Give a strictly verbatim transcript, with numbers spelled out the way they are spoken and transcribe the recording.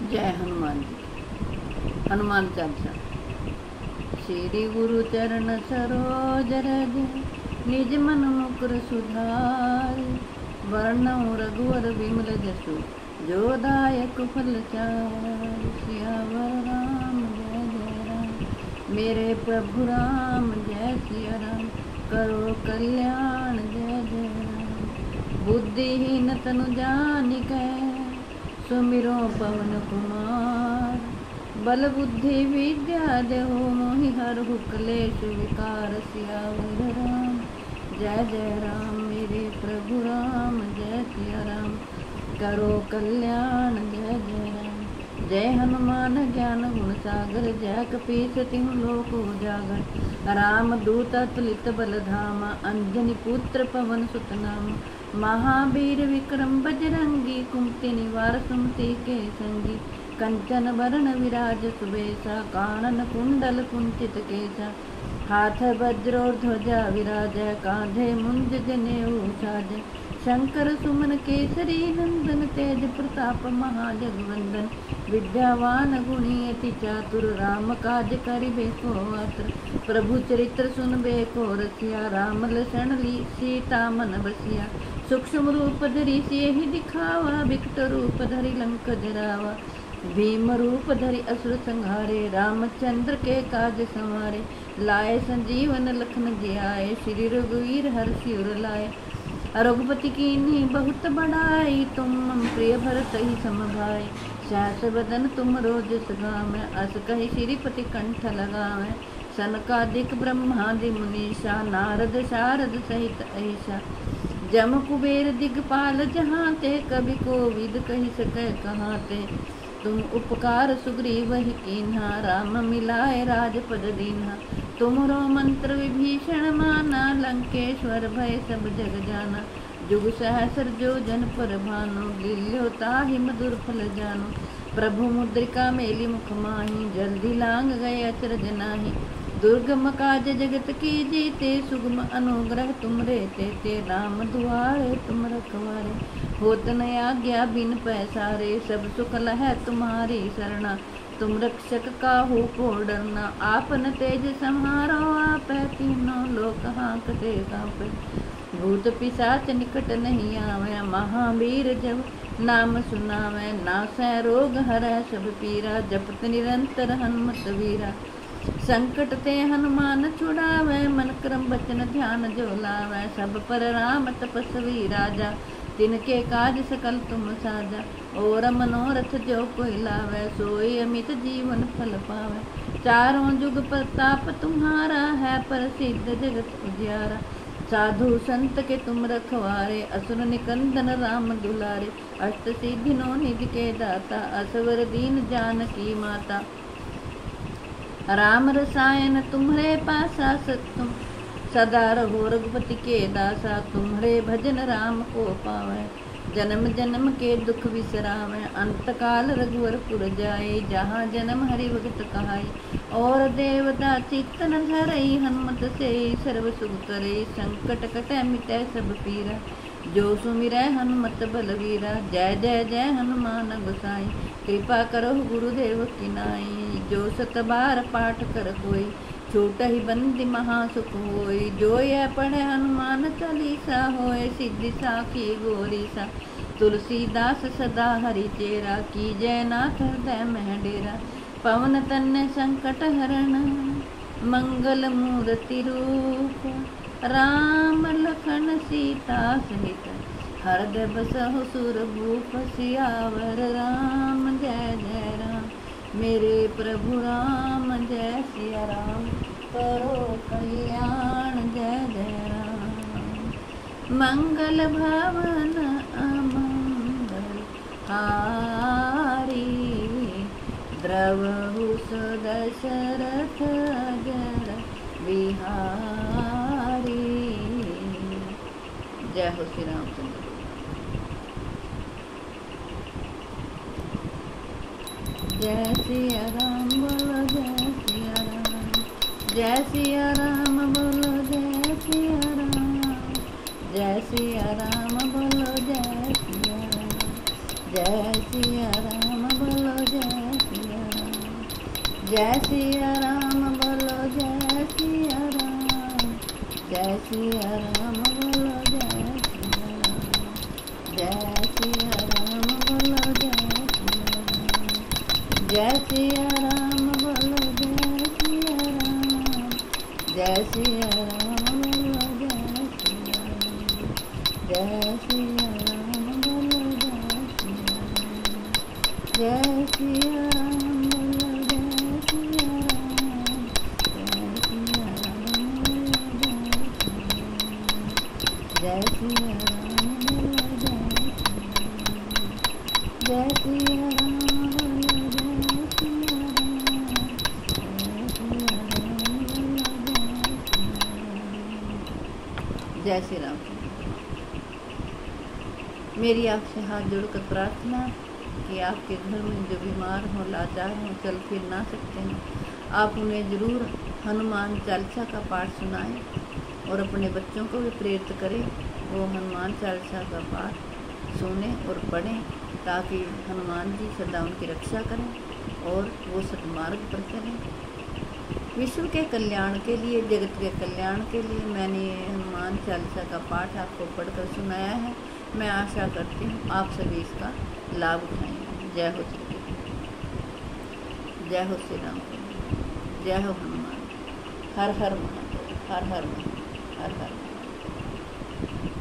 जय हनुमान जी। हनुमान चालीसा। श्री गुरु चरण सरोज रज निज मन मुकुर सुधार, वर्णौ रघुवर विमल जसु जो दायक फल चार। सियावर राम जय जय राम, मेरे प्रभु राम जय सिया राम, करो कल्याण जय जय राम। बुद्धिहीन तनु जानिकै सुमिरो पवन कुमार, बल बुद्धि विद्या देहु मोहि हरहु क्लेश विकार। सियावर राम जय जय राम, मेरे प्रभु राम जय सिया राम, करो कल्याण जय जय राम। जय हनुमान ज्ञान गुण सागर, जय कपीस तिहु लोक उजागर। राम दूत अतुलित बल धामा, अंजनी पुत्र पवन सुत नामा। महावीर विक्रम बजरंगी, कुमति निवार सुमति के संगी। कंचन वरण विराज सुबेसा, कानन कुंडल कुंचित केसा। हाथ वज्र और ध्वजा विराज, कांधे मुंज जनेऊ साज। शंकर सुमन केसरी नंदन, तेज प्रताप महाजगवंदन। विद्यावान गुणी अति चातुर, राम काज करिबे को आतुर। प्रभु चरित्र सुनबे को रसिया, राम लसन ली सीता मन बसिया। सूक्ष्म रूप धरि सियहि दिखावा, विकट रूप धरि लंक जरावा। भीम रूप धरि असुर संहारे, रामचंद्र के काज संवारे। लाए संजीवन लखन जियाए, श्री रघुवीर हर्षि उर लाए। रघुपति कीन्ही बहुत बड़ाई, तुम मम प्रिय भरत ही सम भाई। सहस बदन तुम रोज सुगावै, अस कहि श्रीपति कंठ लगावै। सनकादिक ब्रह्मादि मुनीषा, नारद शारद सहित अहिषा। जम कुबेर दिगपाल जहांते, कवि कोविद कहि सकै कहाते। तुम उपकार सुग्रीवहि कीन्हा, राम मिलाए राजपद दीन्हा। तुमरो मंत्र विभीषण माना, लंकेश्वर भय सब जग जाना। जुग सहस्र जो जन पर भानु, लील्यो ताहि मधुर फल जानु। प्रभु मुद्रिका मेली मुख माही, जल्दी लांग गए अचरज नाहि। दुर्गम काज जगत की जीते, सुगम अनुग्रह तुम रे तेते। राम दुआरे तुम रखवारे, होत न आज्ञा बिन पैसारे। सब सुख लहै तुम्हारी सरना, तुम रक्षक काहू को डरना। आपन तेज संहारो, आपै तीनों लोक हांकते कांपै। भूत पिशाच निकट नहीं आवे, महावीर जब नाम सुनावे। नासै रोग हरै सब पीरा, जपत निरंतर हनुमत वीरा। संकट ते हनुमान छुड़ावे, मन क्रम बचन ध्यान जो लावे। सब पर राम तपस्वी राजा, तिनके काज सकल तुम साजा। और मनोरथ जो कोई लावे, सोई अमित जीवन फल पावे। चारों जुग प्रताप तुम्हारा, है प्रसिद्ध जगत उजियारा। साधु संत के तुम रखवारे, असुर निकंदन राम दुलारे। अष्ट सिद्धि नौ निधि के दाता, असवर दीन जानकी माता। राम रसायन तुम्हारे पासा, तुम सदा रहो रघुपति के दासा। तुम्हारे भजन राम को पावे, जन्म जन्म के दुख बिसरावे। अंत काल रघुवर पुर जाए, जहाँ जन्म हरि भगत कहाई। और देवता चित्त न धरई, हनुमत से सर्व सुख करे। संकट कटै मिटै सब पीरा, जो सुमिरै हनुमत बलवीरा। जय जय जय हनुमान गोसाई, कृपा करो गुरुदेव की नाई। जो सत बार पाठ कर कोई, छूटहि बंदी महासुख होय। जो यह पढ़े हनुमान चालीसा, होय सिद्धि साखी गौरीसा। तुलसीदास सदा हरि चेरा, की जय नाथ हृदय मह डेरा। पवन तन्य संकट हरण, मंगल मूर्ति रूप। राम लखन सीता सहित, हृदय बसहु सुरभूप। सियावर राम जय जय राम, मेरे प्रभु राम जय सिया राम, करो कल्याण जय जय राम। मंगल भवन अमंगल हारी, द्रवहु सुदशरथ अजर बिहारी। जय हो श्री रामचंद्र। जय सिया राम बोलो जय सिया राम, जय सिया राम बोलो जय सिया राम। जय सिया राम बोलो जय सिया राम, जय सिया राम बोलो जय जय सिया राम बोलो जय सिया राम, जय सिया राम बोलो जय सिया राम, जय सिया राम बोलो जय सिया राम, जय सिया राम बोलो जय सिया राम, जय सिया राम बोलो जय सिया राम, जय सिया राम बोलो जय सिया राम, जय सिया राम बोलो जय सिया राम, जय सिया राम बोलो जय सिया राम, जय सिया राम बोलो जय सिया राम, जय सिया राम बोलो जय सिया राम, जय श्री राम। मेरी आपसे हाथ जोड़कर प्रार्थना कि आपके घर में जो बीमार हों, लाचार हों, चल फिर ना सकते हैं, आप उन्हें ज़रूर हनुमान चालीसा का पाठ सुनाएं और अपने बच्चों को भी प्रेरित करें वो हनुमान चालीसा का पाठ सुने और पढ़ें, ताकि हनुमान जी सदा उनकी रक्षा करें और वो सन्मार्ग पर चलें। विश्व के कल्याण के लिए, जगत के कल्याण के लिए मैंने हनुमान चालीसा का पाठ आपको पढ़कर सुनाया है। मैं आशा करती हूँ आप सभी इसका लाभ उठाएंगे। जय हो श्री कृष्ण, जय हो श्री राम, जय हो हनुमान। हर हर महादेव, हर हर महादेव, हर हर महादेव।